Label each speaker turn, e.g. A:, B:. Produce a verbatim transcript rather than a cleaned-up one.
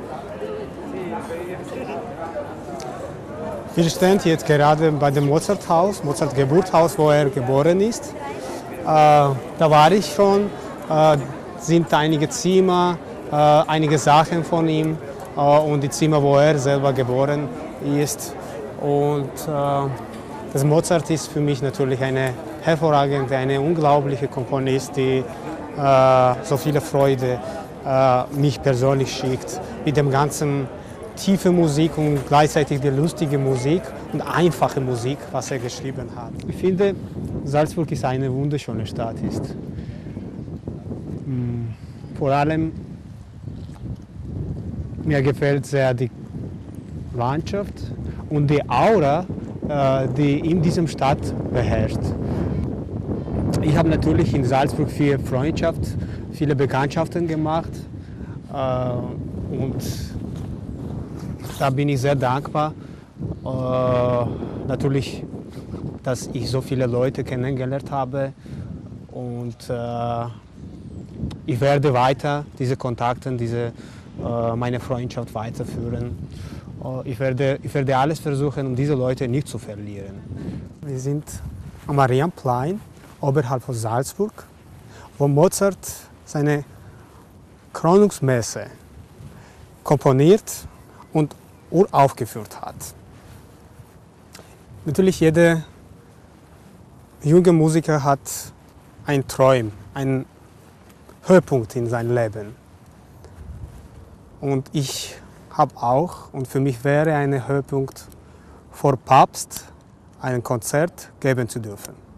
A: Wir stehen jetzt gerade bei dem Mozarthaus, Mozart-Geburtshaus, wo er geboren ist. Äh, da war ich schon, äh, sind einige Zimmer, äh, einige Sachen von ihm äh, und die Zimmer, wo er selber geboren ist. Und äh, das Mozart ist für mich natürlich eine hervorragende, eine unglaubliche Komponist, die äh, so viele Freude äh, mich persönlich schickt mit dem ganzen tiefe Musik und gleichzeitig die lustige Musik und einfache Musik, was er geschrieben hat. Ich finde, Salzburg ist eine wunderschöne Stadt. Ist. Vor allem mir gefällt sehr die Landschaft und die Aura, die in diesem Stadt beherrscht. Ich habe natürlich in Salzburg viel Freundschaft, viele Bekanntschaften gemacht und da bin ich sehr dankbar, äh, natürlich, dass ich so viele Leute kennengelernt habe und äh, ich werde weiter diese Kontakte, diese, äh, meine Freundschaft weiterführen. Äh, ich, werde, ich werde alles versuchen, um diese Leute nicht zu verlieren. Wir sind am Marienplatz oberhalb von Salzburg, wo Mozart seine Krönungsmesse komponiert und uraufgeführt hat. Natürlich, jeder junge Musiker hat einen Traum, einen Höhepunkt in seinem Leben. Und ich habe auch, und für mich wäre ein Höhepunkt, vor Papst ein Konzert geben zu dürfen.